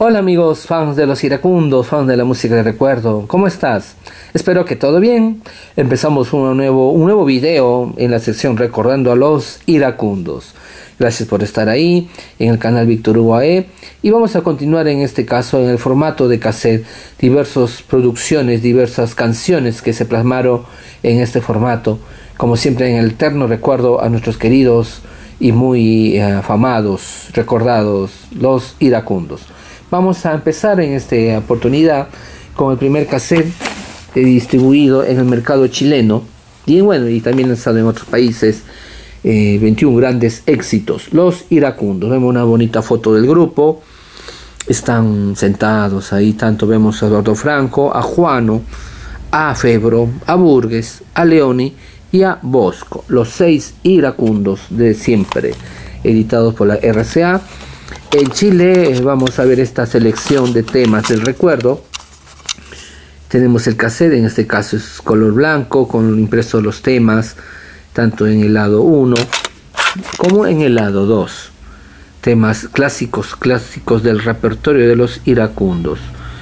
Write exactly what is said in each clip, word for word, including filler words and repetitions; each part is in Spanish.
Hola amigos, fans de los iracundos, fans de la música de recuerdo, ¿cómo estás? Espero que todo bien. Empezamos un nuevo, un nuevo video en la sección Recordando a los iracundos. Gracias por estar ahí en el canal Víctor Hugo A E y vamos a continuar en este caso en el formato de cassette, diversas producciones, diversas canciones que se plasmaron en este formato, como siempre en el eterno recuerdo a nuestros queridos y muy eh, afamados, recordados, los iracundos. Vamos a empezar en esta oportunidad con el primer cassette eh, distribuido en el mercado chileno y bueno, y también lanzado en otros países. Eh, veintiún grandes éxitos, los iracundos. Vemos una bonita foto del grupo, están sentados ahí, tanto vemos a Eduardo Franco, a Juano, a Febro, a Burgues, a Leoni y a Bosco, los seis iracundos de siempre, editados por la R C A. En Chile eh, vamos a ver esta selección de temas del recuerdo. Tenemos el cassette, en este caso es color blanco, con impresos los temas, tanto en el lado uno como en el lado dos. Temas clásicos, clásicos del repertorio de los iracundos.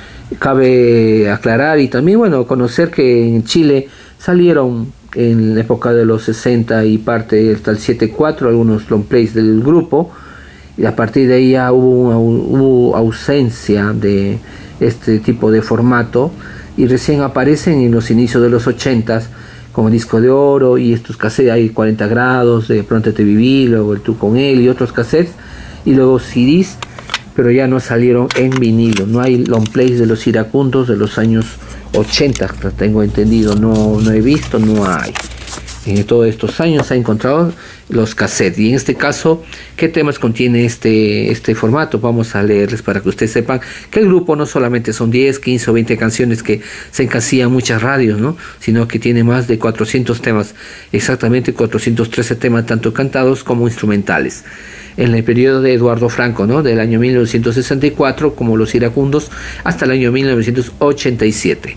Cabe aclarar y también, bueno, conocer que en Chile salieron en la época de los sesenta y parte hasta el setenta y cuatro algunos long plays del grupo. Y a partir de ahí ya hubo, una, hubo ausencia de este tipo de formato y recién aparecen en los inicios de los ochentas como disco de oro y estos cassettes, hay cuarenta grados, de Pronto te viví, luego el Tú con él y otros cassettes y luego C Ds, pero ya no salieron en vinilo. No hay long plays de los iracundos de los años ochenta, tengo entendido, no, no he visto, no hay. En todos estos años se han encontrado los cassettes y en este caso, ¿qué temas contiene este, este formato? Vamos a leerles para que ustedes sepan que el grupo no solamente son diez, quince o veinte canciones que se encasillan en muchas radios, ¿no? Sino que tiene más de cuatrocientos temas, exactamente cuatrocientos trece temas tanto cantados como instrumentales. En el periodo de Eduardo Franco, ¿no? Del año mil novecientos sesenta y cuatro, como los iracundos, hasta el año mil novecientos ochenta y siete.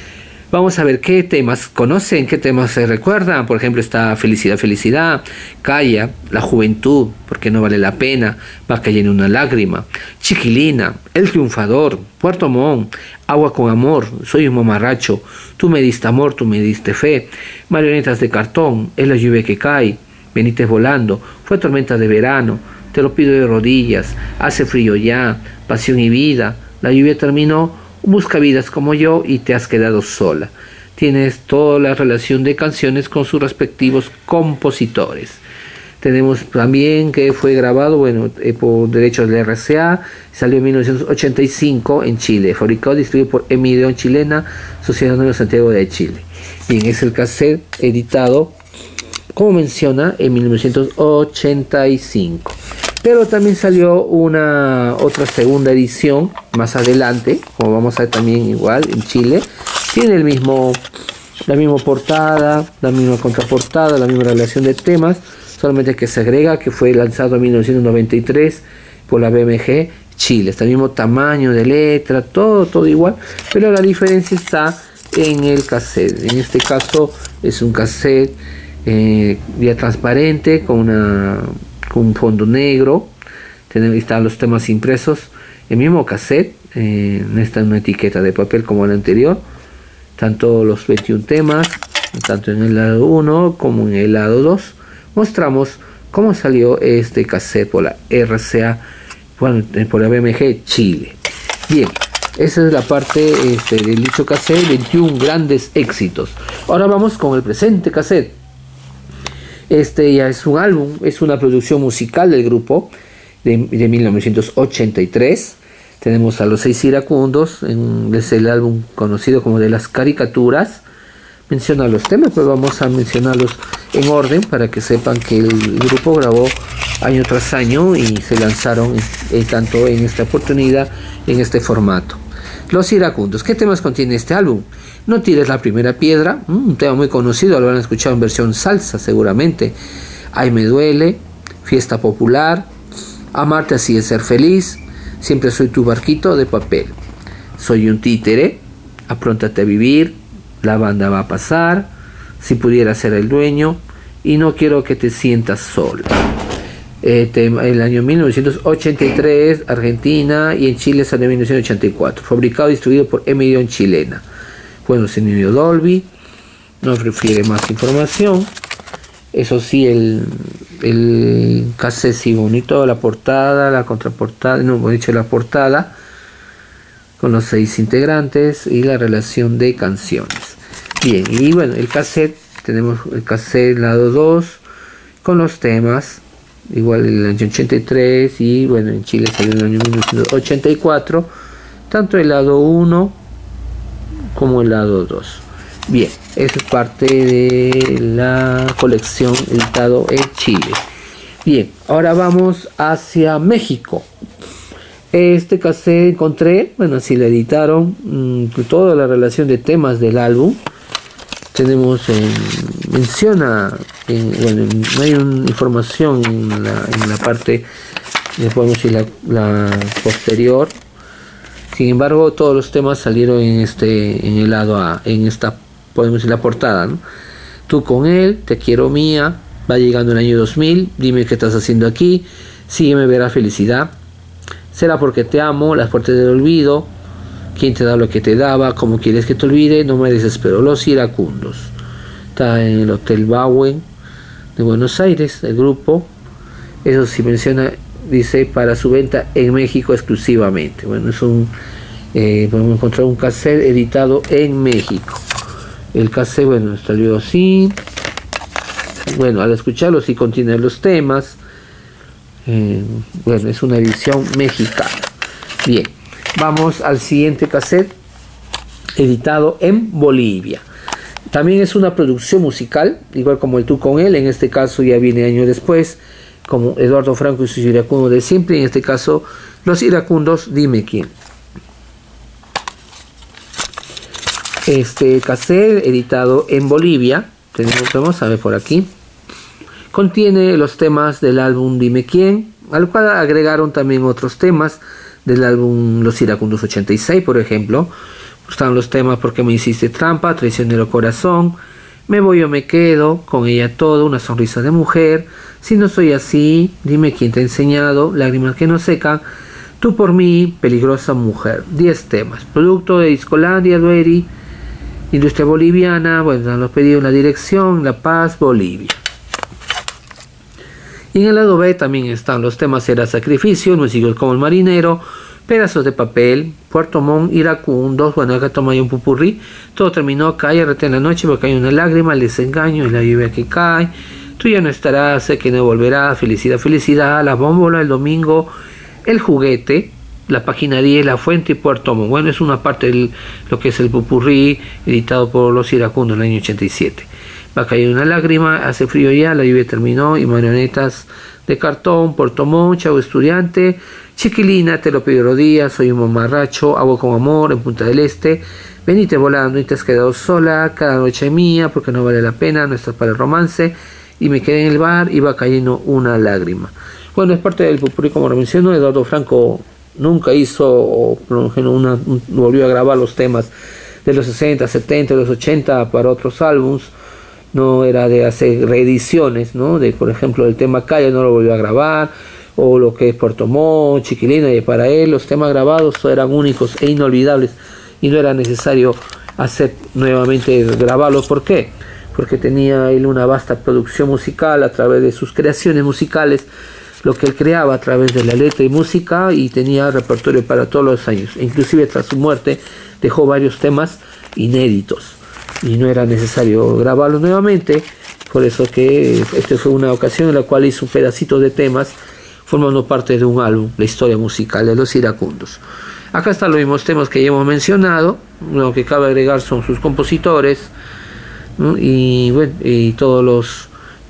Vamos a ver qué temas conocen, qué temas se recuerdan. Por ejemplo, está Felicidad, Felicidad, Calla, La Juventud, Porque no vale la pena, Va cayendo una lágrima, Chiquilina, El Triunfador, Puerto Montt, Agua con amor, Soy un mamarracho, Tú me diste amor, tú me diste fe, Marionetas de cartón, Es la lluvia que cae, Veniste volando, Fue tormenta de verano, Te lo pido de rodillas, Hace frío ya, Pasión y vida, La lluvia terminó, Busca vidas como yo y te has quedado sola. Tienes toda la relación de canciones con sus respectivos compositores. Tenemos también que fue grabado, bueno, eh, por derechos de la R C A, salió en mil novecientos ochenta y cinco en Chile, fabricado y distribuido por Emideon Chilena, Sociedad Anónima Santiago de Chile. Bien, es el cassette editado, como menciona, en mil novecientos ochenta y cinco. Pero también salió una otra segunda edición más adelante, como vamos a ver también igual en Chile. Tiene el mismo, la misma portada, la misma contraportada, la misma relación de temas, solamente que se agrega que fue lanzado en mil novecientos noventa y tres por la B M G Chile. Está el mismo tamaño de letra, todo, todo igual, pero la diferencia está en el cassette. En este caso es un cassette eh, vía transparente con una... con un fondo negro. Tenemos, están los temas impresos, el mismo cassette, eh, no está en una etiqueta de papel como el anterior, tanto los veintiún temas, tanto en el lado uno como en el lado dos, mostramos cómo salió este cassette por la R C A, bueno, por la B M G Chile. Bien, esa es la parte este, del dicho cassette, veintiún grandes éxitos. Ahora vamos con el presente cassette. Este ya es un álbum, es una producción musical del grupo de, de mil novecientos ochenta y tres. Tenemos a los seis iracundos, en, es el álbum conocido como de las caricaturas. Menciona los temas, pues vamos a mencionarlos en orden para que sepan que el grupo grabó año tras año y se lanzaron eh, tanto en esta oportunidad, en este formato. Los iracundos, ¿qué temas contiene este álbum? No tires la primera piedra, un tema muy conocido, lo han escuchado en versión salsa seguramente. Ay me duele, Fiesta popular, Amarte así es ser feliz, Siempre soy tu barquito de papel, Soy un títere, Apróntate a vivir, La banda va a pasar, Si pudiera ser el dueño y No quiero que te sientas sola. eh, tema, el año mil novecientos ochenta y tres, Argentina, y en Chile salió en mil novecientos ochenta y cuatro, fabricado y distribuido por Emedion Chilena. Bueno, sonido Dolby, no refiere más información. Eso sí, el, el cassette sí bonito, la portada, la contraportada, no, he dicho la portada, con los seis integrantes y la relación de canciones. Bien, y bueno, el cassette, tenemos el cassette lado dos, con los temas, igual el año ochenta y tres, y bueno, en Chile salió en el año mil novecientos ochenta y cuatro, tanto el lado uno como el lado dos. Bien, eso es parte de la colección editado en Chile. Bien, ahora vamos hacia México. Este cassette encontré, bueno, así lo editaron, mmm, toda la relación de temas del álbum. Tenemos, eh, menciona, eh, bueno, no hay una información en la, en la parte, eh, podemos decir, la, la posterior. Sin embargo, todos los temas salieron en este, en el lado A, en esta, podemos decir, la portada, ¿no? Tú con él, te quiero mía, va llegando el año dos mil, dime qué estás haciendo aquí, sígueme, verá felicidad, será porque te amo, las puertas del olvido, quién te da lo que te daba, cómo quieres que te olvide, no me desespero, Los Iracundos. Está en el Hotel Bauen de Buenos Aires, el grupo, eso sí menciona, dice, para su venta en México exclusivamente. Bueno, es un, eh, podemos encontrar un cassette editado en México. El cassette, bueno, salió así. Bueno, al escucharlo sí contiene los temas. Eh, bueno, es una edición mexicana. Bien, vamos al siguiente cassette, editado en Bolivia. También es una producción musical, igual como el Tú con él, en este caso ya viene años después, como Eduardo Franco y sus iracundos de siempre, en este caso Los Iracundos, dime quién. Este cassette editado en Bolivia, tenemos, vamos a ver por aquí, contiene los temas del álbum Dime quién, al cual agregaron también otros temas del álbum Los Iracundos ochenta y seis, por ejemplo. Están los temas Porque me hiciste trampa, Traicionero corazón, Me voy o me quedo, Con ella todo, Una sonrisa de mujer, Si no soy así, Dime quién te ha enseñado, Lágrimas que no secan, Tú por mí, Peligrosa mujer. diez temas, producto de Discolandia, Dueri, Industria Boliviana. Bueno, los pedidos en la dirección La Paz, Bolivia. Y en el lado B también están los temas Era Sacrificio, Músicos como el Marinero, Pedazos de papel, Puerto Montt, Iracundos. Bueno, acá toma un pupurrí. Todo terminó, cae, rete en la noche porque hay una lágrima, el desengaño, es la lluvia que cae, tú ya no estarás, sé que no volverás, felicidad, felicidad, la bómbola, el domingo, el juguete, la página diez, la fuente y Puerto Montt. Bueno, es una parte de lo que es el pupurrí editado por Los Iracundos en el año ochenta y siete. Va a caer una lágrima, hace frío ya, la lluvia terminó, y marionetas de cartón, Puerto Montt, Chavo estudiante, Chiquilina, te lo pido rodillas, soy un mamarracho, Agua con amor, en Punta del Este, venite volando y te has quedado sola, cada noche mía, porque no vale la pena, no estás para el romance, y me quedé en el bar y va cayendo una lágrima. Bueno, es parte del popurrí, como lo menciono. Eduardo Franco nunca hizo, o una, volvió a grabar los temas de los sesenta, setenta, los ochenta para otros álbums. No era de hacer reediciones, ¿no? De, por ejemplo, el tema Calle no lo volvió a grabar, o lo que es Puerto Montt, Chiquilina, y para él los temas grabados eran únicos e inolvidables y no era necesario hacer nuevamente grabarlos. ¿Por qué? Porque tenía él una vasta producción musical a través de sus creaciones musicales, lo que él creaba a través de la letra y música, y tenía repertorio para todos los años. Inclusive tras su muerte dejó varios temas inéditos y no era necesario grabarlos nuevamente. Por eso que esta fue una ocasión en la cual hizo un pedacito de temas formando parte de un álbum, la historia musical de Los Iracundos. Acá están los mismos temas que ya hemos mencionado. Lo que cabe agregar son sus compositores, ¿no? y, bueno, y todos los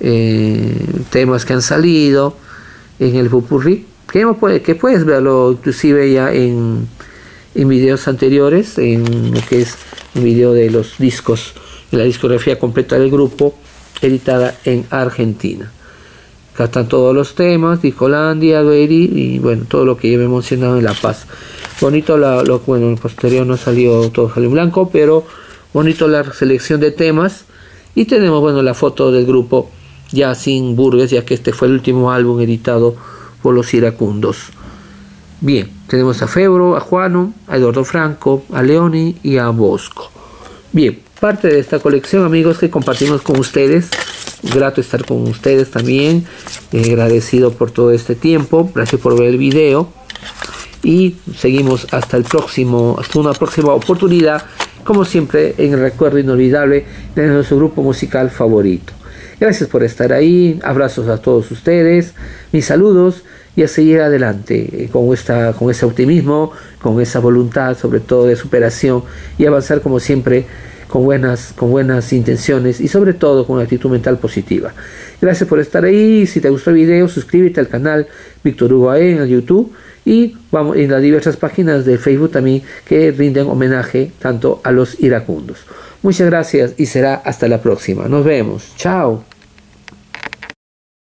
eh, temas que han salido en el popurrí, que, que puedes verlo inclusive ya en, en videos anteriores, en lo que es un video de los discos, de la discografía completa del grupo, editada en Argentina. Acá están todos los temas, Discolandia, Dueri, y bueno, todo lo que ya he mencionado en La Paz. Bonito, la, lo, bueno, en el posterior no salió, todo salió en blanco, pero bonito la selección de temas. Y tenemos, bueno, la foto del grupo ya sin Burgues, ya que este fue el último álbum editado por los iracundos. Bien, tenemos a Febro, a Juano, a Eduardo Franco, a Leoni y a Bosco. Bien, parte de esta colección, amigos, que compartimos con ustedes. Grato estar con ustedes también, eh, agradecido por todo este tiempo, gracias por ver el video y seguimos hasta el próximo, hasta una próxima oportunidad, como siempre en el recuerdo inolvidable de nuestro grupo musical favorito. Gracias por estar ahí, abrazos a todos ustedes, mis saludos y a seguir adelante eh, con, esta, con ese optimismo, con esa voluntad sobre todo de superación y avanzar como siempre con buenas, con buenas intenciones y sobre todo con una actitud mental positiva. Gracias por estar ahí. Si te gustó el video, suscríbete al canal Víctor Hugo en el YouTube y vamos en las diversas páginas de Facebook también que rinden homenaje tanto a los iracundos. Muchas gracias y será hasta la próxima. Nos vemos. Chao.